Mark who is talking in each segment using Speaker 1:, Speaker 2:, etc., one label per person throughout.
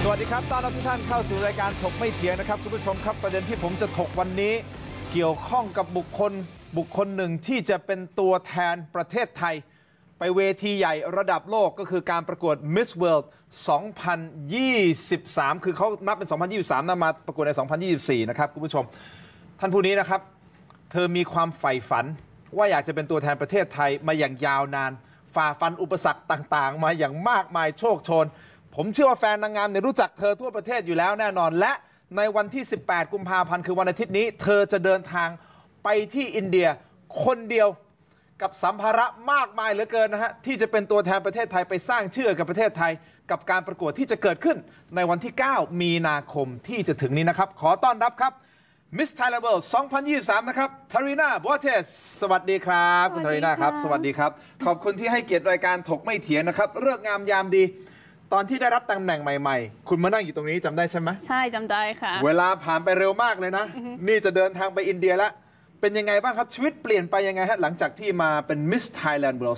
Speaker 1: วัสดีครับต้อนรับทุกท่านเข้าสู่รายการถกไม่เถียงนะครับคุณผู้ชมครับประเด็นที่ผมจะถกวันนี้เกี่ยวข้องกับบุคคลหนึ่งที่จะเป็นตัวแทนประเทศไทยไปเวทีใหญ่ระดับโลกก็คือการประกวด Miss World 2023 คือเขานับเป็น 2023นะมาประกวดใน 2024 นะครับคุณผู้ชมท่านผู้นี้นะครับเธอมีความใฝ่ฝันว่าอยากจะเป็นตัวแทนประเทศไทยมาอย่างยาวนานฝ่าฟันอุปสรรคต่างๆมาอย่างมากมายโชคโชนผมเชื่อว่าแฟนนางงามเนี่ยรู้จักเธอทั่วประเทศอยู่แล้วแน่นอนและในวันที่ 18 กุมภาพันธ์คือวันอาทิตย์นี้เธอจะเดินทางไปที่อินเดียคนเดียวกับสัมภาระมากมายเหลือเกินนะฮะที่จะเป็นตัวแทนประเทศไทยไปสร้างชื่อกับประเทศไทยกับการประกวดที่จะเกิดขึ้นในวันที่ 9 มีนาคมที่จะถึงนี้นะครับขอต้อนรับครับมิสไทยแลนด์เวิลด์ 2023 นะครับทารีนา บัวเทสสวัสดีครับคุณทารีนาครับสวัสดีครับขอบคุณที่ให้เกียรติรายการถกไม่เถียงนะครับเลิกงามยามดีตอนที่ได้รับตำแหน่งใหม่ๆคุณมานั่งอยู่ตรงนี้จำได้ใช่ไหม
Speaker 2: ใช่จำได้ค่ะ
Speaker 1: เวลาผ่านไปเร็วมากเลยนะนี่จะเดินทางไปอินเดียแล้วเป็นยังไงบ้างครับชีวิตเปลี่ยนไปยังไงฮะหลังจากที่มาเป็น Miss Thailand World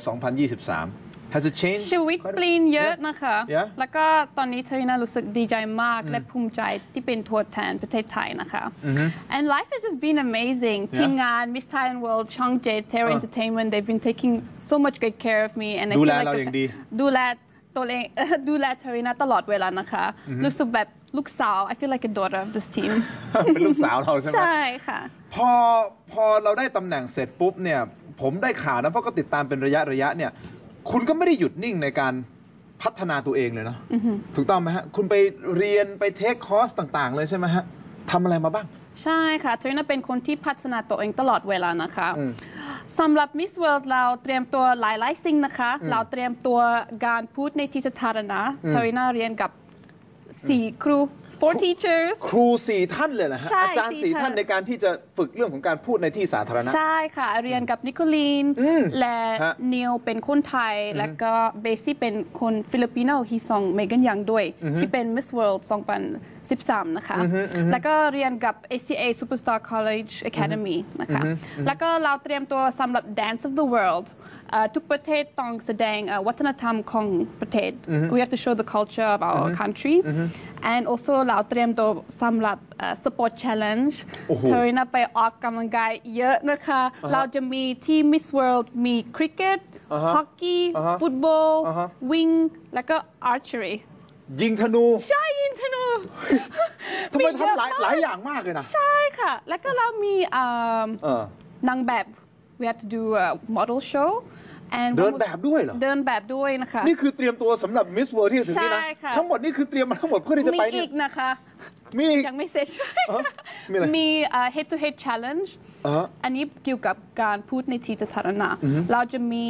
Speaker 1: 2023 Has it changed
Speaker 2: ชีวิตเปลี่ยนเยอะนะคะ แล้วก็ตอนนี้ทารีนารู้สึกดีใจมากและภูมิใจที่เป็นตัวแทนประเทศไทยนะคะ and life has just been amazing ทีมงาน Miss Thailand World ช่อง 7 Terra Entertainment they've been taking so much good care of me and I feel like
Speaker 1: เราอย่างดี
Speaker 2: ดูแลตัวเองดูแลทารีนาตลอดเวลานะคะรู้สึกแบบลูกสาว I feel like a daughter of this team
Speaker 1: เป็นลูกสาวเราใช่ไหม
Speaker 2: ใช่ค่ะ
Speaker 1: พอเราได้ตำแหน่งเสร็จปุ๊บเนี่ยผมได้ข่าวนะเพราะก็ติดตามเป็นระยะเนี่ยคุณก็ไม่ได้หยุดนิ่งในการพัฒนาตัวเองเลยเนาะถูกต้องไหมฮะคุณไปเรียนไปเทคคอร์สต่างๆเลยใช่ไหมฮะทำอะไรมาบ้าง
Speaker 2: ใช่ค่ะทารีนาเป็นคนที่พัฒนาตัวเองตลอดเวลานะคะสำหรับ Miss World เราเตรียมตัวหลายสิ่งนะคะเราเตรียมตัวการพูดในที่สาธารณะทารีนาเรียนกับ4 ครู 4 teachers
Speaker 1: ครู 4 ท่านเลยนะฮะอาจารย์ 4 ท่านในการที่จะฝึกเรื่องของการพูดในที่สาธารณะ
Speaker 2: ใช่ค่ะเรียนกับนิโคลีนและนิวเป็นคนไทยแล้วก็เบซี่เป็นคนฟิลิปปิโนที่ส่งเมกันยังด้วยที่เป็น Miss World 2013 นะคะแล้วก็เรียนกับ ACA Superstar College Academy นะคะแล้วก็เราเตรียมตัวสำหรับ Dance of the World ทุกประเทศต้องแสดงวัฒนธรรมของประเทศ we have to show the culture of our country and also เราเตรียมตัวสำหรับ Sport Challenge เธอน่าไปออกกำลังกายเยอะนะคะเราจะมีที่ Miss World มีคริกเก็ตฮอกกี้ฟุตบอลวิ่งแล้วก็ archery
Speaker 1: ยิงธนู
Speaker 2: ใช่ยิงธนู
Speaker 1: ทำไมทำหลายอย่างมากเลยนะ
Speaker 2: ใช่ค่ะแล้วก็เรามีนางแบบ we have to do a model show
Speaker 1: เดินแบบด้วยเหรอ
Speaker 2: เดินแบบด้วยนะคะ
Speaker 1: นี่คือเตรียมตัวสำหรับ Miss World ที่จะถึงนี้นะทั้งหมดนี่คือเตรียมมาทั้งหมดเพื่อที่จะไป
Speaker 2: มีอีกนะคะ
Speaker 1: มี
Speaker 2: ยังไม่เสร็จมี head to head challenge อันนี้เกี่ยวกับการพูดในที่สาธารณะเราจะมี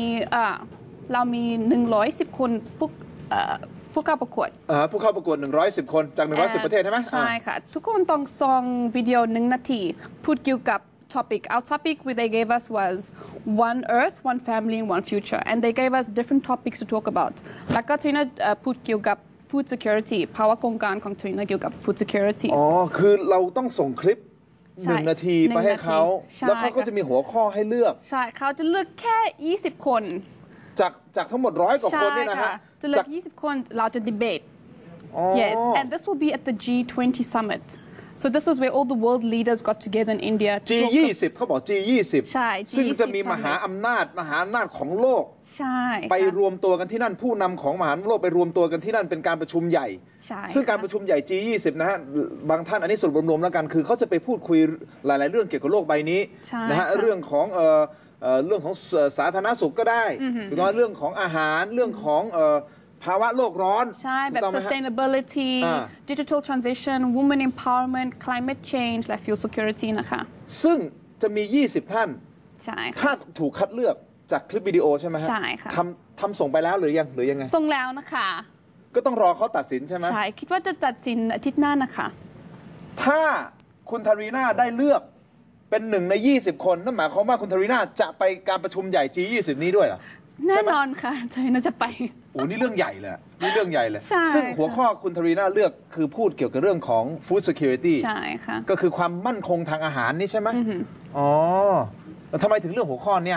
Speaker 2: 110 คนผู้เข้าประกวด
Speaker 1: ผู้เข้าประกวด110 คนจาก110 ประเทศใช่ไหม
Speaker 2: ใช่ค่ะทุกคนต้องส่งวิดีโอ1 นาทีพูดเกี่ยวกับtopic. Our topic they gave us was one Earth, one family, and one future. And they gave us different topics to talk about. แล้วก็ทารีนาพูดเกี่ยวกับ food security ภาวะโครงการของทารีนาเกี่ยวกับ food security
Speaker 1: คือเราต้องส่งคลิป1 นาทีไปให้เขาแล้วเขาก็จะมีหัวข้อให้เลือก
Speaker 2: ใช่เขาจะเลือกแค่ 20 คน
Speaker 1: จากทั้งหมด100 กว่าคนนี่นะฮะ
Speaker 2: จะเลือก 20 คนเราจะ debate yes and this will be at the G20 summit So this was where all the world leaders got together in India.
Speaker 1: G20 เขาบอก G20
Speaker 2: ใช่
Speaker 1: ซึ่งจะมีมหาอำนาจของโลก
Speaker 2: ใช่
Speaker 1: ไปรวมตัวกันที่นั่นผู้นำของมหาอำนาจโลกไปรวมตัวกันที่นั่นเป็นการประชุมใหญ่ซึ่งการประชุมใหญ่ G20 นะฮะบางท่านอันนี้สรุปรวมๆแล้วกันคือเขาจะไปพูดคุยหลายๆเรื่องเกี่ยวกับโลกใบนี้นะฮะเรื่องของสาธารณสุขก็ได้หรือว่าเรื่องของอาหารเรื่องของภาวะโลกร้อน
Speaker 2: ใช่แบบ sustainability digital transition women empowerment climate change และ fuel security นะคะ
Speaker 1: ซึ่งจะมี20 ท่าน
Speaker 2: ใช่
Speaker 1: ถ้าถูกคัดเลือกจากคลิปวิดีโอใช่ไหมฮะ
Speaker 2: ใช่ค่ะ
Speaker 1: ทำส่งไปแล้วหรือยังไง
Speaker 2: ส่งแล้วนะคะ
Speaker 1: ก็ต้องรอเขาตัดสินใช่ไหม
Speaker 2: ใช่คิดว่าจะตัดสินอาทิตย์หน้านะคะ
Speaker 1: ถ้าคุณทารีนาได้เลือกเป็น1 ใน 20 คนนั่นหมายความว่าคุณทารีนาจะไปการประชุมใหญ่ G20 นี้ด้วยเหรอ
Speaker 2: แน่นอนค่ะทารีนาจะไป
Speaker 1: นี่เรื่องใหญ่เลยนี่เรื่องใหญ่เลยซึ่งหัวข้อคุณทารีนาเลือกคือพูดเกี่ยวกับเรื่องของ food security
Speaker 2: ใช่ค่ะ
Speaker 1: ก็คือความมั่นคงทางอาหารนี่ใช่ไหมแล้วทำไมถึงเรื่องหัวข้อเนี่ย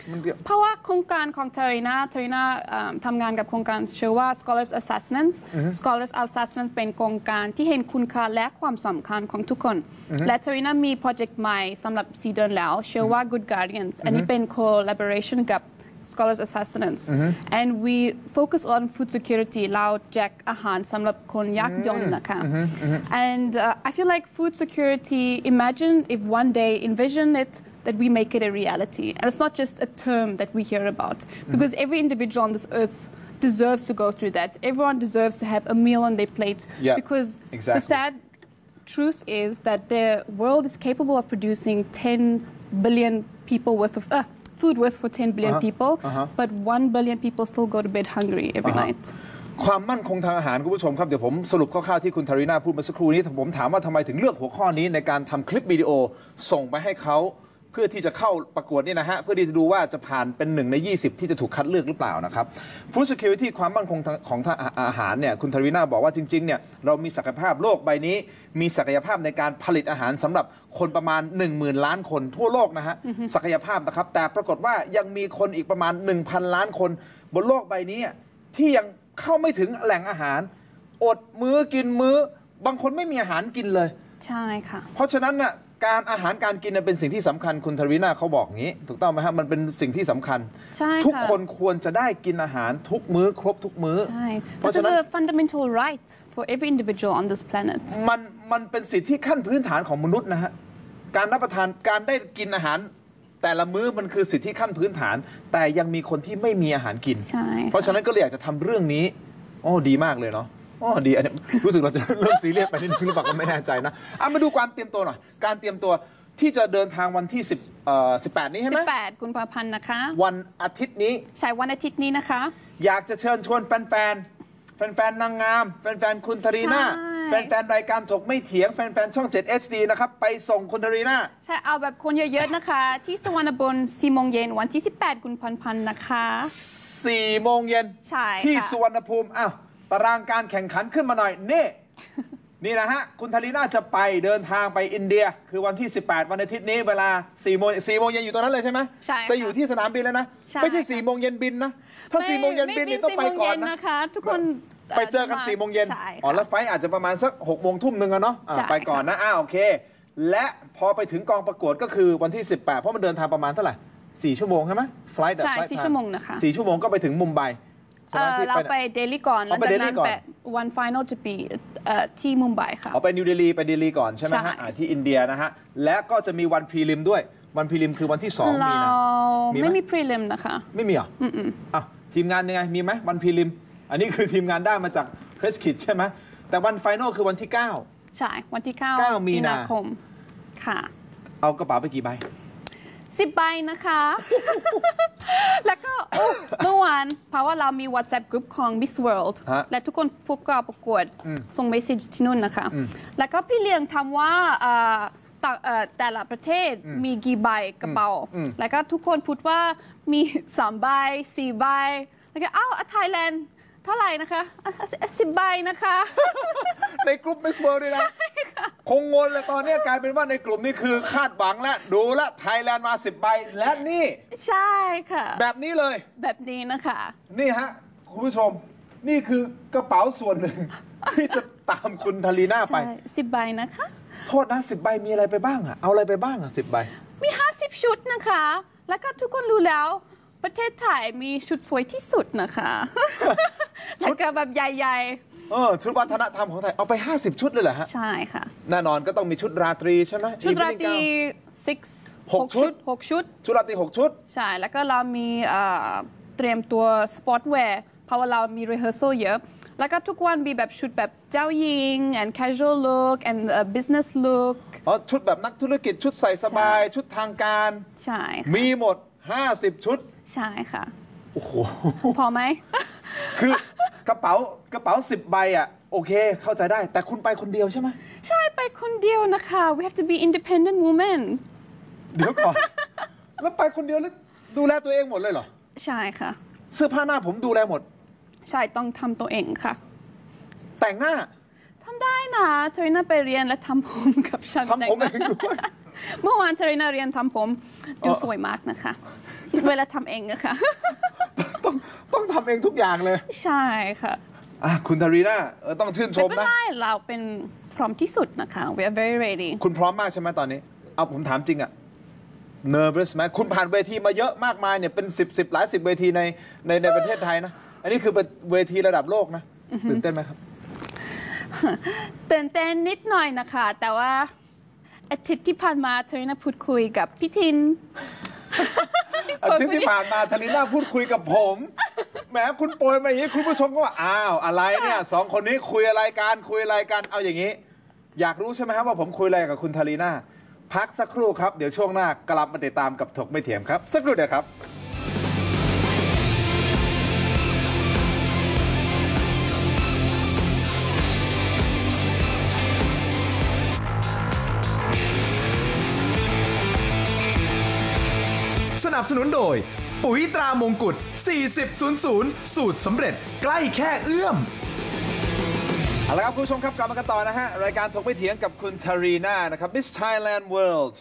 Speaker 2: เพราะว่าโครงการของเทรีนาทำงานกับโครงการชื่อว่า Scholars Assessments Scholars Assessments เป็นโครงการที่เห็นคุณค่าและความสำคัญของทุกคนและเทรีนามีโปรเจกต์ใหม่สำหรับ4 เดือนแล้วชื่อว่า Good Guardians อันนี้เป็น collaboration กับ Scholars Assessments and we focus on food security เราแจกอาหารสำหรับคนยากจนนะคะ and I feel like food security imagine if one day envision it that we make it a reality and it's not just a term that we hear about because every individual on this earth deserves to go through that everyone deserves to have a meal on their plate because the sad truth is that the world is capable of producing 10 billion people worth of food worth for 10 billion people but 1 billion people still go to bed hungry every night
Speaker 1: ความมั่นคงทางอาหารคุณผู้ชมครับเดี๋ยวผมสรุปคร่าวๆที่คุณทาริน่าพูดเมื่อสักครู่นี้ผมถามว่าทำไมถึงเลือกหัวข้อนี้ในการทำคลิปวิดีโอส่งไปให้เขาเพื่อที่จะเข้าประกวดนี่นะฮะเพื่อที่จะดูว่าจะผ่านเป็น1 ใน 20ที่จะถูกคัดเลือกหรือเปล่านะครับ Food Security ความมั่นคงของอาหารเนี่ยคุณทาริน่าบอกว่าจริงๆเนี่ยเรามีศักยภาพโลกใบนี้มีศักยภาพในการผลิตอาหารสำหรับคนประมาณ 10,000 ล้านคนทั่วโลกนะฮะศักยภาพนะครับแต่ปรากฏว่ายังมีคนอีกประมาณ 1,000 ล้านคนบนโลกใบนี้ที่ยังเข้าไม่ถึงแหล่งอาหารอดมื้อกินมื้อบางคนไม่มีอาหารกินเลย
Speaker 2: ใช่ค่ะ
Speaker 1: เพราะฉะนั้นน่ะการอาหารการกินเป็นสิ่งที่สำคัญคุณทาริน่าเขาบอกงี้ถูกต้องไหมครับมันเป็นสิ่งที่สำคัญทุกคนควรจะได้กินอาหารทุกมื้อครบทุกมื้อ
Speaker 2: เพราะฉะนั้น fundamental right for every individual on this planet
Speaker 1: มันเป็นสิทธิขั้นพื้นฐานของมนุษย์นะฮะการรับประทานการได้กินอาหารแต่ละมื้อมันคือสิทธิขั้นพื้นฐานแต่ยังมีคนที่ไม่มีอาหารกินเพราะฉะนั้นก็เลยอยากจะทำเรื่องนี้ดีมากเลยเนาะดีอันนี้รู้สึกเราจะเริ่มซีเรียสไปนิดนึงหรือเปล่าก็ไม่แน่ใจนะมาดูความเตรียมตัวหน่อยการเตรียมตัวที่จะเดินทางวันที่18นี้ใช่ไหม
Speaker 2: 18 กุมภาพันธ์นะคะ
Speaker 1: วันอาทิตย์นี้
Speaker 2: ใช่วันอาทิตย์นี้นะคะ
Speaker 1: อยากจะเชิญชวนแฟนนางงามแฟนคุณทารีน่าแฟนรายการถกไม่เถียงแฟนช่อง 7 HD นะครับไปส่งคุณทารีน่า
Speaker 2: ใช่เอาแบบคนเยอะๆนะคะที่สวรรณบน 4 โมงเย็นวันที่18 กุมภาพันธ์นะคะ
Speaker 1: 4 โมงเย็นที่สุวรรณภูมิตารางการแข่งขันขึ้นมาหน่อยนี่นะฮะคุณทารีน่าจะไปเดินทางไปอินเดียคือวันที่18วันอาทิตย์นี้เวลา4 โมงเย็นอยู่ตรงนั้นเลยใช่ไหม
Speaker 2: ใช่
Speaker 1: จะอยู่ที่สนามบินแล้วนะไม่ใช่4 โมงเย็นบินนะถ้า4 โมงเย็นบินนี่ต้องไปก่อน
Speaker 2: นะคะทุกคน
Speaker 1: ไปเจอกัน4 โมงเย็นแล้วไฟอาจจะประมาณสัก6 โมงทุ่มนึงอะเนาะไปก่อนนะโอเคและพอไปถึงกองประกวดก็คือวันที่18เพราะมันเดินทางประมาณเท่าไหร่4 ชั่วโมงใช่ไหมไฟล์
Speaker 2: ใช่4 ชั่วโมงนะคะ
Speaker 1: 4 ชั่วโมงก็ไปถึงมุมไบ
Speaker 2: เราไปเดลีก่อนแล้วจากนั้นแบบวันไฟนอลจะไปที่มุมไบค่ะ
Speaker 1: ไปนิวเดลีก่อนใช่ไหมฮะที่อินเดียนะฮะและก็จะมีวันพรีลิมด้วยวันพรีลิมคือวันที่2มีนะ
Speaker 2: ไม่มีพรีลิมนะคะ
Speaker 1: ไม่มีเหรอทีมงานยังไงมีไหมวันพรีลิมอันนี้คือทีมงานได้มาจากเพรสคิดใช่ไหมแต่วันไฟนอลคือวันที่9
Speaker 2: ใช่วันที่9 มีนาคมค่ะ
Speaker 1: เอากระเป๋าไปกี่ใบ
Speaker 2: 10 ใบนะคะ แล้วก็เมื่อวานเพราะว่าเรามี WhatsApp กลุ่มของ Miss World และทุกคนพวกเราประกวดส่งเมสเซจที่นู่นนะคะแล้วก็พี่เลี้ยงทำว่าแต่ละประเทศมีกี่ใบกระเป๋าแล้วก็ทุกคนพูดว่ามี3 ใบ 4 ใบแล้วก็ไทยแลนด์เท่าไหร่นะคะ10 ใบนะคะ
Speaker 1: ในกลุ่ม Miss World ด้วยนะคงงงเลยตอนนี้กลายเป็นว่าในกลุ่มนี้คือคาดหวังแล้วดูแลไทยแลนด์มา10 ใบและนี่
Speaker 2: ใช่ค่ะ
Speaker 1: แบบนี้เลย
Speaker 2: แบบนี้นะคะ
Speaker 1: นี่ฮะคุณผู้ชมนี่คือกระเป๋าส่วนหนึ่งที่จะตามคุณทารีน่าไป
Speaker 2: 10 ใบนะคะ
Speaker 1: โทษนะ10 ใบมีอะไรไปบ้างเอาอะไรไปบ้าง10 ใบ
Speaker 2: มี50 ชุดนะคะแล้วก็ทุกคนรู้แล้วประเทศไทยมีชุดสวยที่สุดนะคะแล้วก็แบบใหญ่ๆ
Speaker 1: ชุดวัฒนธรรมของไทยเอาไป50 ชุดเลยเหรอฮะ
Speaker 2: ใช่ค่ะ
Speaker 1: แน่นอนก็ต้องมีชุดราตรีใช่ไหม
Speaker 2: ชุดราตรี6 ชุด
Speaker 1: ชุดราตรี6 ชุด
Speaker 2: ใช่แล้วก็เรามีเตรียมตัวสปอร์ตแวร์เพราะว่าเรามี rehearsal เยอะแล้วก็ทุกวันมีแบบชุดแบบเจ้าหญิง and casual look and business look
Speaker 1: ชุดแบบนักธุรกิจชุดใส่สบายชุดทางการ
Speaker 2: ใช่
Speaker 1: มีหมด50 ชุด
Speaker 2: ใช่ค่ะ
Speaker 1: โอ้โห
Speaker 2: พอไหม
Speaker 1: คือกระเป๋า10 ใบโอเคเข้าใจได้แต่คุณไปคนเดียวใช่ไหม
Speaker 2: ใช่ไปคนเดียวนะคะ we have to be independent woman
Speaker 1: เดี๋ยวก่อนแล้วไปคนเดียวแล้วดูแลตัวเองหมดเลยเหรอ
Speaker 2: ใช่ค่ะ
Speaker 1: เสื้อผ้าหน้าผมดูแลหมด
Speaker 2: ใช่ต้องทำตัวเองค่ะ
Speaker 1: แต่งหน้า
Speaker 2: ทำได้นะเทรีน่าไปเรียนและทำผมกับฉัน
Speaker 1: ทำผมเองด้วย
Speaker 2: เมื่อวานเทรีน่าเรียนทำผมดูสวยมากนะคะเวลาทำเองอะค่ะ
Speaker 1: ต้องทำเองทุกอย่างเลย
Speaker 2: ใช่ค่ะ
Speaker 1: คุณทารีน่าต้องชื่นชม
Speaker 2: ไม่
Speaker 1: นะ
Speaker 2: เป็นไรเราเป็นพร้อมที่สุดนะคะ we are very ready
Speaker 1: คุณพร้อมมากใช่ไหมตอนนี้ เอาผมถามจริงอะ nervous ไหมคุณผ่านเวทีมาเยอะมากมายเนี่ยเป็นหลายสิบเวทีในประเทศไทยนะ อันนี้คือเป็นเวทีระดับโลกนะตื่นเต้นไหมครับ
Speaker 2: ตื่นเต้นนิดหน่อยนะคะ แต่ว่าอาทิตย์ที่ผ่านมาเธอน่าพูดคุยกับพี่ทิน
Speaker 1: อาทิตย์ที่ผ่านมาธนิน่าพูดคุยกับผมแหมคุณโปรยมาอย่างนี้คุณผู้ชมก็ว่าอ้าวอะไรเนี่ยสองคนนี้คุยอะไรกันเอาอย่างนี้ อยากรู้ใช่ไหมครับว่าผมคุยอะไรกับคุณธารีน่าพักสักครู่ครับเดี๋ยวช่วงหน้ากลับมาติดตามกับถกไม่เถียงครับสักครู่เดียวครับ
Speaker 3: สนับสนุนโดยปุ๋ยตรามงกุฎ4000สูตรสำเร็จใกล้แค่เอื้อม
Speaker 1: เอาละครับคุณผู้ชมครับกลับมากันต่อนะฮะรายการถกไม่เถียงกับคุณทารีน่านะครับ Miss Thailand World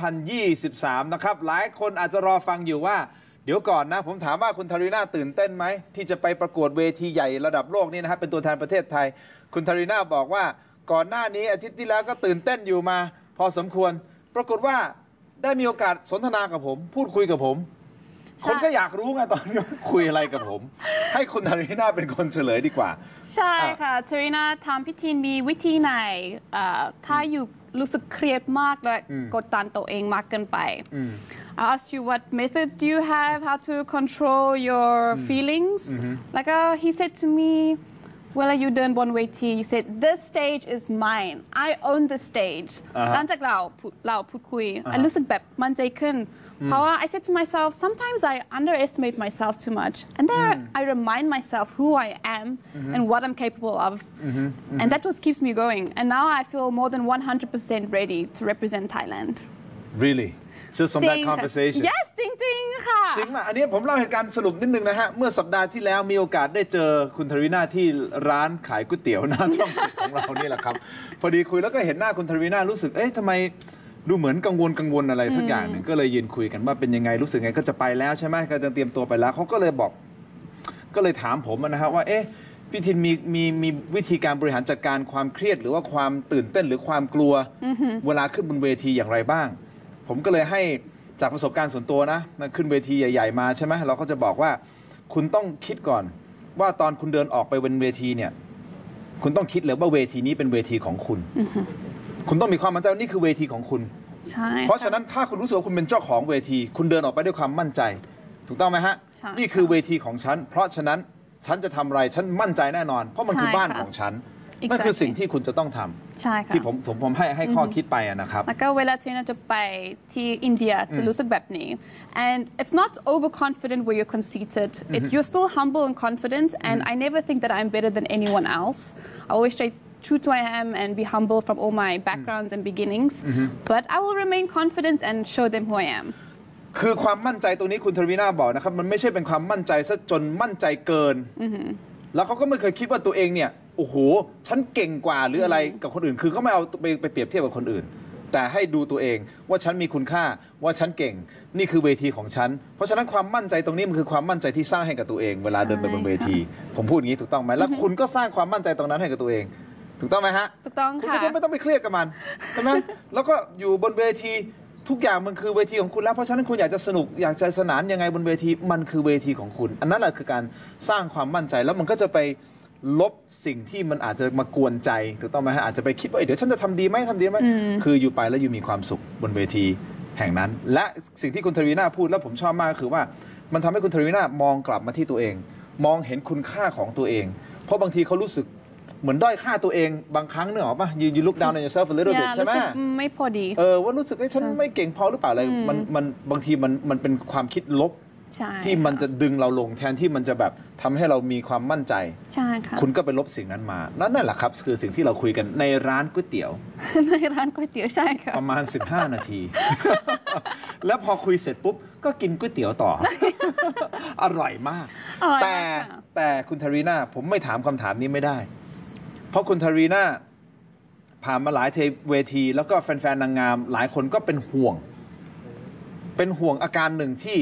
Speaker 1: 2023 นะครับหลายคนอาจจะรอฟังอยู่ว่าเดี๋ยวก่อนนะผมถามว่าคุณทารีน่าตื่นเต้นไหมที่จะไปประกวดเวทีใหญ่ระดับโลกนี่นะครับเป็นตัวแทนประเทศไทยคุณทารีน่าบอกว่าก่อนหน้านี้อาทิตย์ที่แล้วก็ตื่นเต้นอยู่มาพอสมควรปรากฏว่าได้มีโอกาสสนทนากับผมพูดคุยกับผมคนก็อยากรู้ไงตอนนี้คุยอะไรกับผมให้คุณทารีน่าเป็นคนเฉลยดีกว่า
Speaker 2: ใช่ค่ะเทรีนาทำพิธีมีวิธีไหนถ้าอยู่รู้สึกเครียดมากและกดดันตัวเองมากเกินไป I asked you what methods do you have how to control your feelings แล้วก็ he said to me เวลาอยู่เดินบนเวที you said this stage is mine I own the stage หลังจากเราพูดคุยรู้สึกแบบมั่นใจขึ้นเพราะว่า I said to myself sometimes I underestimate myself too much and then I remind myself who I am and what I'm capable of and that just keeps me going and now I feel more than 100% ready to represent Thailand
Speaker 1: Really just from that conversation
Speaker 2: Yes จริงๆค่ะ
Speaker 1: จริงป่ะอันนี้ผมเล่าเหตุการณ์สรุปนิดนึงนะฮะเมื่อสัปดาห์ที่แล้วมีโอกาสได้เจอคุณทารีน่าที่ร้านขายก๋วยเตี๋ยวหน้าช่องของเรานี่แหละครับพอดีคุยแล้วก็เห็นหน้าคุณทารีน่ารู้สึกเอ๊ะทำไมดูเหมือนกังวลอะไรสักอย่างหนึ่งก็เลยยืนคุยกันว่าเป็นยังไงรู้สึกไงก็จะไปแล้วใช่ไหมก็จะเตรียมตัวไปแล้วเขาก็เลยบอกก็เลยถามผมนะฮะว่าเอ๊ะพี่ทินมีวิธีการบริหารจัดการความเครียดหรือว่าความตื่นเต้นหรือความกลัวเวลาขึ้นบนเวทีอย่างไรบ้างผมก็เลยให้จากประสบการณ์ส่วนตัวนะขึ้นเวทีใหญ่ๆมาใช่ไหมเราก็จะบอกว่าคุณต้องคิดก่อนว่าตอนคุณเดินออกไปบนเวทีเนี่ยคุณต้องคิดเลยว่าเวทีนี้เป็นเวทีของคุณคุณต้องมีความมั่นใจว่านี่คือเวทีของคุณ
Speaker 2: ใช่
Speaker 1: เพราะฉะนั้นถ้าคุณรู้สึกว่าคุณเป็นเจ้าของเวทีคุณเดินออกไปด้วยความมั่นใจถูกต้องไหมฮะนี่คือเวทีของฉันเพราะฉะนั้นฉันจะทำอะไรฉันมั่นใจแน่นอนเพราะมันคือบ้านของฉันนั่นคือสิ่งที่คุณจะต้องทำ
Speaker 2: ใช่ค่ะ
Speaker 1: ที่ผมให้ข้อคิดไปนะครับ
Speaker 2: แล้วก็เวลาที่เราจะไปที่อินเดียจะรู้สึกแบบนี้ and it's not overconfident where you're conceited it's you're still humble and confident and I never think that I'm better than anyone else I always stay true to who I am and be humble from all my backgrounds and beginnings but I will remain confident and show them who I am
Speaker 1: คือความมั่นใจตรงนี้คุณทวีน่าบอกนะครับมันไม่ใช่เป็นความมั่นใจซะจนมั่นใจเกินแล้วเขาก็ไม่เคยคิดว่าตัวเองเนี่ยโอ้โหฉันเก่งกว่าหรืออะไรกับคนอื่นคือเขาไม่เอาไปเปรียบเทียบกับคนอื่นแต่ให้ดูตัวเองว่าฉันมีคุณค่าว่าฉันเก่งนี่คือเวทีของฉันเพราะฉะนั้นความมั่นใจตรงนี้มันคือความมั่นใจที่สร้างให้กับตัวเองเวลาเดินไปบนเวทีผมพูดอย่างนี้ถูกต้องไหมแล้วคุณก็สร้างความมั่นใจตรงนั้นให้กับตัวเองถูกต้องไหมฮะ
Speaker 2: ถูกต้องค่ะ
Speaker 1: คุณไม่ต้องไปเครียดกับมันใช่ไหมแล้วก็อยู่บนเวทีทุกอย่างมันคือเวทีของคุณแล้วเพราะฉะนั้นคุณอยากจะสนุกอยากจะสนานยังไงบนเวทีมันคือเวทีของคุณอันนั้นแหละคือการสร้างความมั่นใจแล้วมันก็จะไปลบสิ่งที่มันอาจจะมากวนใจถูกต้องไหมฮะอาจจะไปคิดว่าเดี๋ยวฉันจะทำดีไหมคืออยู่ไปแล้วอยู่มีความสุขบนเวทีแห่งนั้นและสิ่งที่คุณทวีน่าพูดแล้วผมชอบมากคือว่ามันทำให้คุณทวีน่ามองกลับมาที่ตัวเองมองเห็นคุณค่าของตัวเองเพราะบางทีเขารู้สึกเหมือนด้อยค่าตัวเองบางครั้งเนี่ยหรอป่ะyou look down on yourself a little bit ใช่ไหม
Speaker 2: ไม่พอดี
Speaker 1: ว่ารู้สึกว่าฉันไม่เก่งพอหรือเปล่าอะไรมันบางทีมันเป็นความคิดลบที่มันจะดึงเราลงแทนที่มันจะแบบทำให้เรามีความมั่นใจ
Speaker 2: ใช่ค่ะ
Speaker 1: คุณก็ไปลบสิ่งนั้นมานั่นแหละครับคือสิ่งที่เราคุยกันในร้านก๋วยเตี๋ยว
Speaker 2: ในร้านก๋วยเตี๋ยวใช่ค่ะ
Speaker 1: ประมาณ15 นาที แล้วพอคุยเสร็จปุ๊บก็กินก๋วยเตี๋ยวต่อ อร่อยมากแต่คุณทารีน่าผมไม่ถามคำถามนี้ไม่ได้เพราะคุณทารีน่าผ่านมาหลายเวทีแล้วก็แฟนๆนางงามหลายคนก็เป็นห่วงอาการหนึ่งที่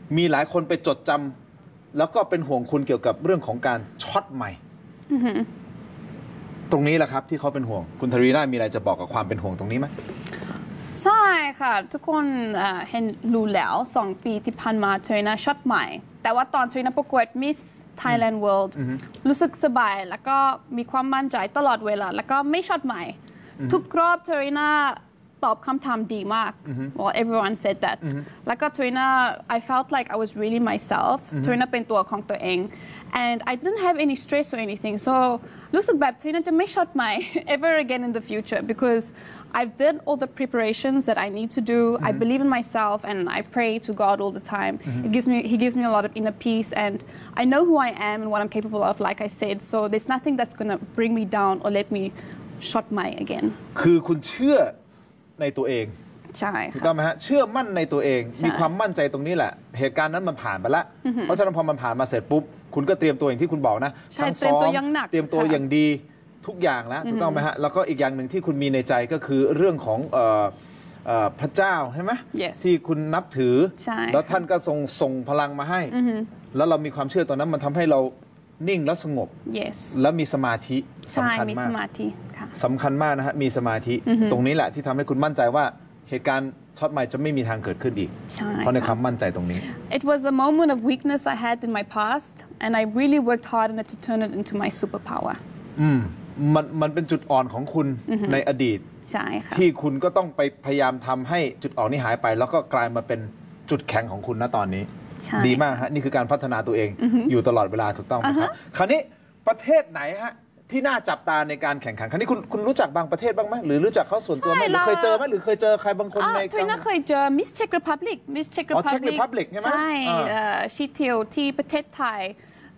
Speaker 1: มีหลายคนไปจดจำแล้วก็เป็นห่วงคุณเกี่ยวกับเรื่องของการช็อตใหม่
Speaker 2: อือหือ
Speaker 1: ตรงนี้แหละครับที่เขาเป็นห่วงคุณทรีน่ามีอะไรจะบอกกับความเป็นห่วงตรงนี้ไหม
Speaker 2: ใช่ค่ะ ทุกคนเห็นรู้แล้ว2 ปีที่ผ่านมาเทรน่าช็อตใหม่ แต่ว่าตอนเทรน่าประกวด Miss Thailand World รู้สึกสบายแล้วก็มีความมั่นใจตลอดเวลา แล้วก็ไม่ช็อตใหม่ ทุกรอบเทรน่าตอบคำถามดีมาก well everyone said that แล้วก็เทรน่า I felt like I was really myself เทรน่าเป็นตัวของตัวเอง and I didn't have any stress or anything so รู้สึกแบบเทรน่าจะไม่ช็อตใหม่ ever again in the future because I've done all the preparations that I need to do. I believe in myself and I pray to God all the time. He gives me a lot of inner peace and I know who I am and what I'm capable of, like I said. So there's nothing that's going to bring me down or let me shut my again.
Speaker 1: คือคุณเชื่อในตัวเอง
Speaker 2: ใช่
Speaker 1: ถูก
Speaker 2: ค่ะ
Speaker 1: ต้องไหมฮะเชื่อมั่นในตัวเอง
Speaker 2: ใช่
Speaker 1: มีความมั่นใจตรงนี้แหละ เหตุการณ์นั้นมันผ่านไปแล้ว เพราะฉะนั้นพอมันผ่านมาเสร็จปุ๊บคุณก็เตรียมตัวอย่างที่คุณบอกนะ
Speaker 2: ใช่
Speaker 1: ทั้ง
Speaker 2: เตรียมตัวอย่างหนัก
Speaker 1: เตรียมตัว
Speaker 2: ค่ะ
Speaker 1: อย่างดีทุกอย่างแล้วถูกต้องไหมฮะแล้วก็อีกอย่างหนึ่งที่คุณมีในใจก็คือเรื่องของพระเจ้าใช่ไหม
Speaker 2: Yes
Speaker 1: ที่คุณนับถือ
Speaker 2: ใช่
Speaker 1: แล้วท่านก็ส่งพลังมาให้ แล้วเรามีความเชื่อตอนนั้นมันทำให้เรานิ่งและสงบ
Speaker 2: yes
Speaker 1: และมีสมาธิ
Speaker 2: ใช่
Speaker 1: สำคัญ
Speaker 2: มี
Speaker 1: มา
Speaker 2: ส
Speaker 1: ก
Speaker 2: มาธิค่ะ
Speaker 1: สำคัญมากนะฮะมีสมาธิ ตรงนี้แหละที่ทำให้คุณมั่นใจว่าเหตุการณ์ช็อตใหม่จะไม่มีทางเกิดขึ้นอีก
Speaker 2: ใช่
Speaker 1: เพราะในค
Speaker 2: ค่ะ
Speaker 1: วามมั่นใจตรงนี้
Speaker 2: It was a moment of weakness I had in my past and I really worked hard on it to turn it into my superpower
Speaker 1: มันเป็นจุดอ่อนของคุณในอดีต
Speaker 2: ใช่ค่ะ
Speaker 1: ที่คุณก็ต้องไปพยายามทำให้จุดอ่อนนี้หายไป แล้วก็กลายมาเป็นจุดแข็งของคุณณตอนนี้
Speaker 2: ใช่
Speaker 1: ดีมากฮะนี่คือการพัฒนาตัวเองอยู่ตลอดเวลาถูกต้องไหมครับคราวนี้ประเทศไหนฮะที่น่าจับตาในการแข่งขันคราวนี้คุณรู้จักบางประเทศบ้างไหมหรือรู้จักเขาส่วนตัวไหมหรือเคยเจอไหมหรือเคยเจอใครบางคนใน
Speaker 2: เทรน่าเคยเจอ Miss Czech Republic Miss Czech
Speaker 1: อ๋อ Czech
Speaker 2: Republic
Speaker 1: Republic ใช่ไหม
Speaker 2: ใช่ชีเที่ยวที่ประเทศไทย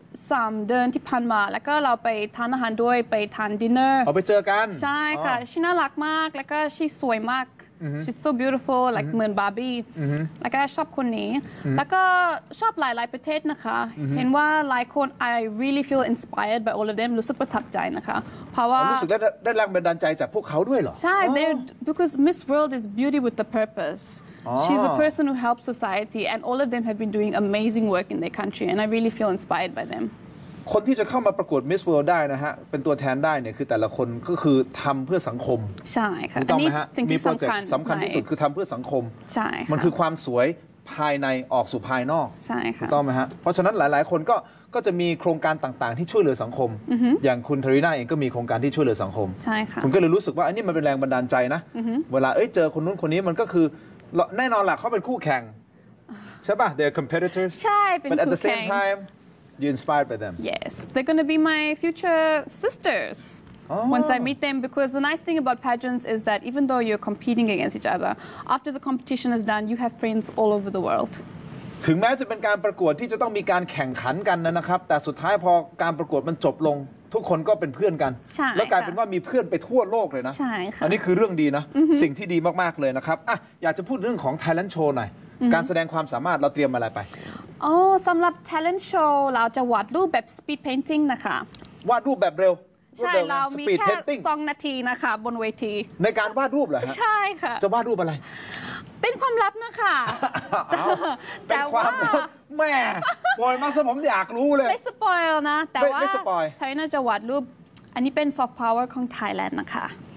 Speaker 2: 3 เดือนที่ผ่านมา แล้วก็เราไปทานอาหารด้วยไปทานดินเนอร์
Speaker 1: เอาไปเจอกัน
Speaker 2: ใช่ค่ะชีน่ารักมาก แล้วก็ชีสวยมาก she's so beautiful like เหมือนบาร์บี้แล้วก็ชอบคนนี้ แล้วก็ชอบหลายๆประเทศนะคะ เห็นว่าหลายคน I really feel inspired by all of them รู้สึกประทับใจนะคะ เพราะว่า
Speaker 1: รู้สึกได้แรงบันดาลใจจากพวกเขาด้วยเหรอ
Speaker 2: ใช่ because Miss World is beauty with the purpose. She's a person who helps society, and all of them have been doing amazing work in their country, and I really feel inspired by them.
Speaker 1: คนที่จะเข้ามาประกวด Miss World ได้นะฮะเป็นตัวแทนได้เนี่ยคือแต่ละคนก็คือทำเพื่อสังคม
Speaker 2: ใช่ค่ะ
Speaker 1: ถูกต้องไหมฮะ
Speaker 2: สิ่ง
Speaker 1: มี
Speaker 2: ที่
Speaker 1: โปรเจก
Speaker 2: สำคัญ
Speaker 1: ต์สำคัญที่สุดคือทำเพื่อสังคม
Speaker 2: ใช่ค่ะ
Speaker 1: มันคือความสวยภายในออกสู่ภายนอก
Speaker 2: ใช่
Speaker 1: ถู
Speaker 2: ค่ะ
Speaker 1: กต้องไหมฮะเพราะฉะนั้นหลายๆ คนก็จะมีโครงการต่างๆ ที่ช่วยเหลือสังคม อย่างคุณทรีน่าเองก็มีโครงการที่ช่วยเหลือสังคม
Speaker 2: ใช่ค่ะ
Speaker 1: คุณก็เลยรู้สึกว่าอันนี้มันเป็นแรงบันดาลใจนะเวลาเจอคนนู้นคนนี้มันก็คือแน่นอนแหละเขาเป็นคู่แข่งใช่ป่ะ they're competitors
Speaker 2: ใช่เป็น
Speaker 1: but at
Speaker 2: คู่
Speaker 1: the
Speaker 2: แข่
Speaker 1: same
Speaker 2: ง
Speaker 1: time you're inspired by them
Speaker 2: Yes, they're going to be my future sisters. Once I meet them, because the nice thing about pageants is that even though you're competing against each other, after the competition is done, you have friends all over the world.
Speaker 1: ถึงแม้จะเป็นการประกวดที่จะต้องมีการแข่งขันกันนะครับ แต่สุดท้ายพอการประกวดมันจบลง ทุกคนก็เป็นเพื่อนกัน
Speaker 2: ใช่
Speaker 1: แล้วกลายเป็นว่ามีเพื่อนไปทั่วโลกเลยนะ
Speaker 2: ใช่ค่ะ
Speaker 1: อันนี้คือเรื่องดีนะ สิ่งที่ดีมากๆเลยนะครับอ่ะอยากจะพูดเรื่องของ Talent Show หน่อย การแสดงความสามารถเราเตรียมอะไรไป
Speaker 2: สำหรับ talent show เราจะวาดรูปแบบ speed painting นะคะ
Speaker 1: วาดรูปแบบเร็ว
Speaker 2: ใช่ เรามี
Speaker 1: Speed
Speaker 2: แค่
Speaker 1: Painting
Speaker 2: 2 นาทีนะคะบนเวที
Speaker 1: ในการวาดรูปเหรอฮะ
Speaker 2: ใช่ค่ะ
Speaker 1: จะวาดรูปอะไร
Speaker 2: เป็นความลับนะคะ
Speaker 1: อ้าวเป็นความลับแม่ปล่อยมาซะผมอยากรู้เลย
Speaker 2: ไม่สปอยล์นะ แต่ว่า
Speaker 1: ไม่สปอยล์
Speaker 2: ไทยน่าจะวาดรูป อันนี้เป็น soft power ของ Thailand นะคะ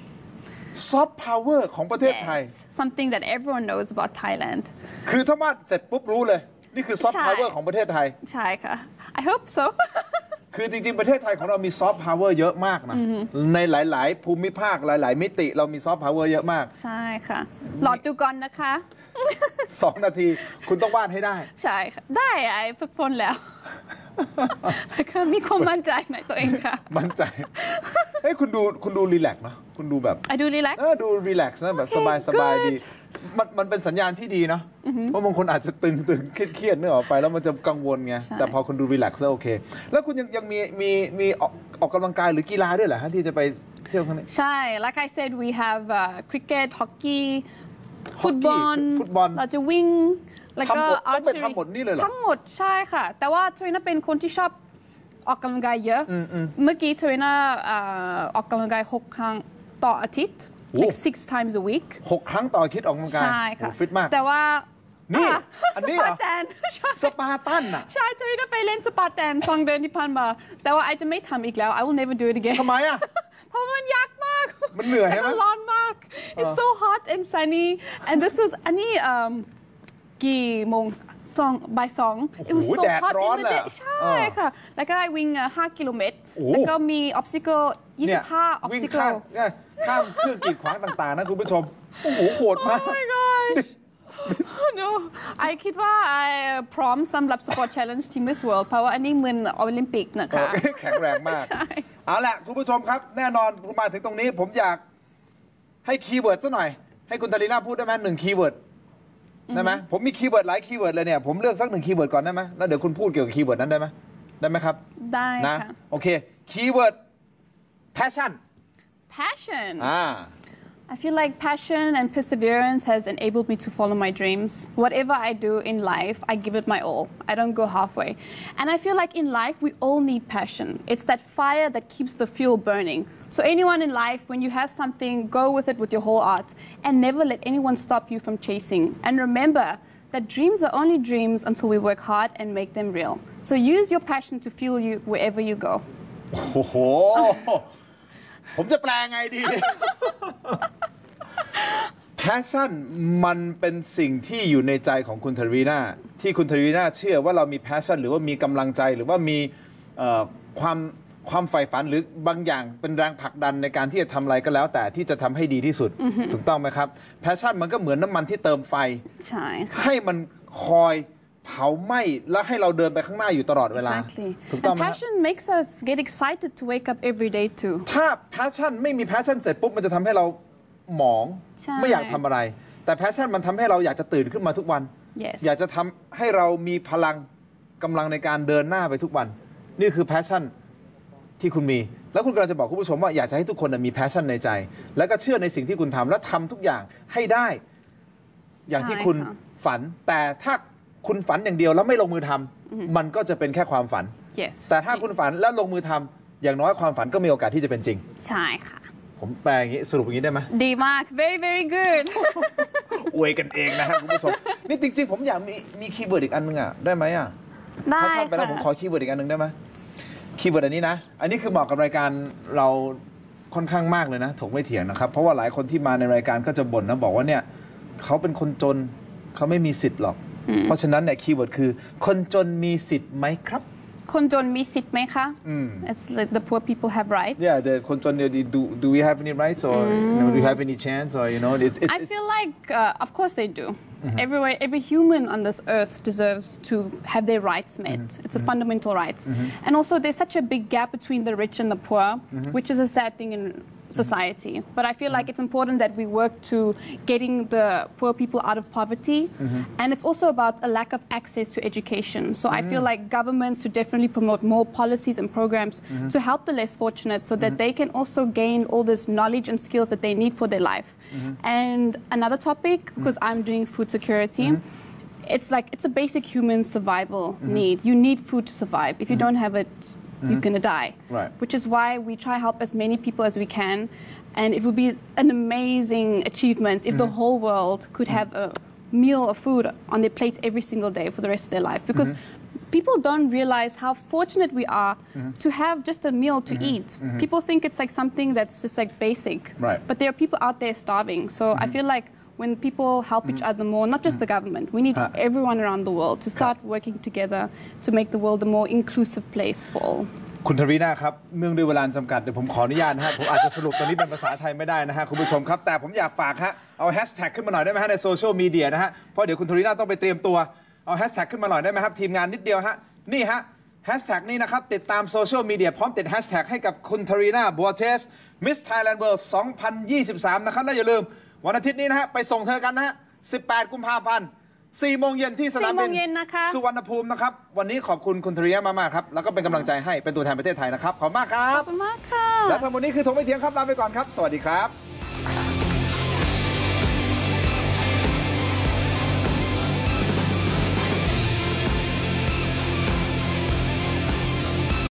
Speaker 1: Soft Power ของประเทศไทย
Speaker 2: Yes, something that everyone knows about Thailand
Speaker 1: คือถ้าวาดเสร็จปุ๊บรู้เลย นี่คือ Soft
Speaker 2: ใช่
Speaker 1: Power ของประเทศไทย
Speaker 2: ใช่ค่ะ I hope so
Speaker 1: คือจริงๆ ประเทศไทยของเรามีซอฟต์พาวเวอร์เยอะมากนะ ในหลายๆ ภูมิภาคหลายๆ มิติเรามีซอฟต์พาวเวอร์เยอะมาก
Speaker 2: ใช่ค่ะรอดูก่อนนะคะ
Speaker 1: 2 นาทีคุณต้องวาดให้ได้
Speaker 2: ใช่ค่ะ ได้ไอ้ฝึกฝนแล้ว แล้วก็มีความมั่นใจในตัวเองค่ะ
Speaker 1: มั่นใจ เฮ้ยคุณดูรีแลกซ์นะคุณดูแบบ
Speaker 2: I do relax
Speaker 1: ดูรีแลกซ์นะแบบ
Speaker 2: Okay,
Speaker 1: สบาย
Speaker 2: good
Speaker 1: ดี มันเป็นสัญญาณที่ดีนะ เพราะบางคนอาจจะตึงเครียดๆนึกออกไปแล้วมันจะกังวลไง
Speaker 2: ใช่
Speaker 1: แต่พอคุณดูรีแลกซ์โอเค แล้วคุณยังมีออกกำลังกายหรือกีฬาด้วยเหรอฮะที่จะไปเที่ยวครั้งนี้
Speaker 2: ใช่ like I said we have cricket hockey
Speaker 1: ฮอกกี้ฟุตบอล
Speaker 2: เราจะวิ่ง แล้วก็
Speaker 1: ต้องเป็นทั้งหมดนี่เลยเหรอ
Speaker 2: ทั้งหมดใช่ค่ะ แต่ว่าเทรนน่าเป็นคนที่ชอบออกกำลังกายเยอะ เมื่อกี้เทรนน่าออกกำลังกาย6 ครั้งต่ออาทิตย์
Speaker 1: โอ้
Speaker 2: like 6 times a week
Speaker 1: 6 ครั้งต่ออาทิตย์ออกกำลังกาย
Speaker 2: ใช่ค่ะ
Speaker 1: โอ้ฟิตมาก
Speaker 2: แต่ว่า
Speaker 1: นี่อันนี้เหรอ
Speaker 2: สปาแตนใช่
Speaker 1: สปาร์ตันอ่ะ
Speaker 2: ใช่จะได้ไปเล่นสปาแตน2 เดือนที่ผ่านมาแต่ว่าไอจะไม่ทำอีกแล้ว I will never do it again
Speaker 1: ทำไมอ่ะ
Speaker 2: เพราะมันยากมาก
Speaker 1: มันเหนื่อยใช่ไหม
Speaker 2: มันร้อนมาก It's so hot and sunny and this was อันนี้กี่โมงบ่าย 2 It was
Speaker 1: โอ้โห
Speaker 2: so
Speaker 1: แดด
Speaker 2: hot
Speaker 1: ร้อน
Speaker 2: in the day
Speaker 1: อะ
Speaker 2: ใช่ค่ะ แล้วก็วิ่ง5 กิโลเมตร
Speaker 1: โอ้
Speaker 2: แล้วก็มี obstacle
Speaker 1: เนี่ย
Speaker 2: 25
Speaker 1: วิ่งข้าม
Speaker 2: obstacle
Speaker 1: เนี่ยข้ามเครื่องกีดขวางต่างๆนะคุณผู้ชม โอ้โหโหดมาก
Speaker 2: Oh my gosh no ไอคิดว่าไอพร้อมสำหรับ Sport Challenge Team Miss World เพราะว่าอันนี้เหมือนโอลิมปิกนะคะ
Speaker 1: แข็งแรงมาก
Speaker 2: ใช่
Speaker 1: เอาละคุณผู้ชมครับ แน่นอนคุณมาถึงตรงนี้ ผมอยากให้คีย์เวิร์ดซะหน่อย ให้คุณธาริน่าพูดได้ไหม1 คีย์เวิร์ดได้ไหมผมมีคีย์เวิร์ดหลายคีย์เวิร์ดเลยเนี่ยผมเลือกสัก1 คีย์เวิร์ดก่อนได้ไหมแล้วเดี๋ยวคุณพูดเกี่ยวกับคีย์เวิร์ดนั้นได้ไหมได้ไหมครับ
Speaker 2: ได้
Speaker 1: นะ
Speaker 2: ค่ะ
Speaker 1: โอเคคีย์เวิร์ด passion
Speaker 2: Passion I feel like passion and perseverance has enabled me to follow my dreams. Whatever I do in life, I give it my all. I don't go halfway. And I feel like in life, we all need passion. It's that fire that keeps the fuel burning. So anyone in life, when you have something, go with it with your whole heart and never let anyone stop you from chasing. And remember that dreams are only dreams until we work hard and make them real. So use your passion to fuel you wherever you go.
Speaker 1: โอ้โห ผมจะแปลไงดี Passion มันเป็นสิ่งที่อยู่ในใจของคุณธาริน่าที่คุณธาริน่าเชื่อว่าเรามี Passion หรือว่ามีกำลังใจหรือว่ามีความใฝ่ฝันหรือบางอย่างเป็นแรงผลักดันในการที่จะทำอะไรก็แล้วแต่ที่จะทำให้ดีที่สุด ถูกต้องไหมครับ Passion มันก็เหมือนน้ำมันที่เติมไฟ
Speaker 2: ใช่ค่ะ
Speaker 1: ให้มันคอยเผาไหม้และให้เราเดินไปข้างหน้าอยู่ตลอดเวลา
Speaker 2: Exactly.
Speaker 1: ถูกต้อง
Speaker 2: And
Speaker 1: ไหมครับ
Speaker 2: passion makes us get excited to wake up every day too.
Speaker 1: ถ้า passion ไม่มี passion เสร็จปุ๊บมันจะทำให้เราหมอง
Speaker 2: ใช่
Speaker 1: ไม่อยากทำอะไร แต่ passion มันทำให้เราอยากจะตื่นขึ้นมาทุกวัน
Speaker 2: Yes.
Speaker 1: อยากจะทำให้เรามีพลังกำลังในการเดินหน้าไปทุกวัน นี่คือ passion ที่คุณมี แล้วคุณกำลังจะบอกคุณผู้ชมว่าอยากจะให้ทุกคนมี passion ในใจ แล้วก็เชื่อในสิ่งที่คุณทำและทำทุกอย่างให้ได้ อย่างที่คุณ
Speaker 2: ใช่ค่ะ
Speaker 1: ฝัน แต่ถ้าคุณฝันอย่างเดียวแล้วไม่ลงมือทำมันก็จะเป็นแค่ความฝัน
Speaker 2: Yes.
Speaker 1: แต่ถ้าคุณฝันแล้วลงมือทำอย่างน้อยความฝันก็มีโอกาสที่จะเป็นจริง
Speaker 2: ใช่ค่ะ
Speaker 1: ผมแปลอย่างนี้สรุปอย่างนี้ได้ไหม
Speaker 2: ดีมาก very very good
Speaker 1: อวยกันเองนะครับคุณผู้ชม นี่จริงๆ ผมอยากมีคีย์เวิร์ดอีกอันนึงอ่ะ ได้ไหมอ่ะ
Speaker 2: ได้
Speaker 1: ถ้าท่านไปแล้วผมขอ
Speaker 2: ค่ะ
Speaker 1: คีย์เวิร์ดอีกอันนึงได้ไหมคีย์เวิร์ดอันนี้นะ อันนี้คือเหมาะกับรายการเราค่อนข้างมากเลยนะถกไม่เถียงนะครับ เพราะว่าหลายคนที่มาในรายการก็จะบ่นนะบอกว่าเนี่ยเขาเป็นคนจนเขาไม่มีสิทธิ์หรอก เพราะฉะนั้นเนี่ยคีย์เวิร์ดคือคนจนมีสิทธิ์ไหมครับ
Speaker 2: คนจนมีสิทธิ์ไหมคะ It's like the poor people have rights.
Speaker 1: Yeah, the คนจน do we have any rights or do we have any chance or
Speaker 2: I feel like, of course they do. Every human on this earth deserves to have their rights met. It's a fundamental right. And also, there's such a big gap between the rich and the poor, which is a sad thing in society. But I feel like it's important that we work to getting the poor people out of poverty. And it's also about a lack of access to education. So I feel like governments should definitely promote more policies and programs to help the less fortunate so that they can also gain all this knowledge and skills that they need for their life. And another topic, because I'm doing food security, it's a basic human survival need. You need food to survive. If you don't have it, you're going to die.
Speaker 1: Right.
Speaker 2: Which is why we try to help as many people as we can. And it would be an amazing achievement if the whole world could have a meal of food on their plates every single day for the rest of their life. Because people don't realize how fortunate we are to have just a meal to eat. People think it's like something that's just like basic.
Speaker 1: Right.
Speaker 2: But there are people out there starving. So I feel like when people help each other more, not just the government, we need everyone around the world to start working together to make the world a more inclusive place for all.
Speaker 1: คุณธาริน่าครับเนื่องด้วยเวลาจำกัดเดี๋ยวผมขออนุญาตนะฮะผมอาจจะสรุปตอนนี้เป็นภาษาไทยไม่ได้นะฮะคุณผู้ชมครับแต่ผมอยากฝากฮะเอาแฮชแท็กขึ้นมาหน่อยได้ไหมฮะในโซเชียลมีเดียนะฮะเพราะเดี๋ยวคุณธาริน่าต้องไปเตรียมตัวเอาแฮชแท็กขึ้นมาหน่อยได้ไหมครับทีมงานนิดเดียวฮะนี่ฮะแฮชแท็กนี้นะครับติดตามโซเชียลมีเดียพร้อมติดแฮชแท็กให้กับคุณธาริน่าบัวเทส Miss Thailand World 2023 นะครับและอย่าลืมวันอาทิตย์นี้นะฮะไปส่งเธอกันนะฮะ18 กุมภาพันธ์4 โมงเย็นที่สนามบิ
Speaker 2: 4 โมงเย็นนะคะ
Speaker 1: สุวรรณภูมินะครับวันนี้ขอบคุณคุณธาริน่ามากๆครับแล้วก็เป็นกำลังใจให้เป็นตัวแทนประเทศไทยนะครับขอบคุณมากครั
Speaker 2: ข
Speaker 1: บ
Speaker 2: อบคุณมากค่ะ
Speaker 1: และทั้งหมดนี้คือถกไม่เถียงครับลาไปก่อนครับ สวัสดีครับ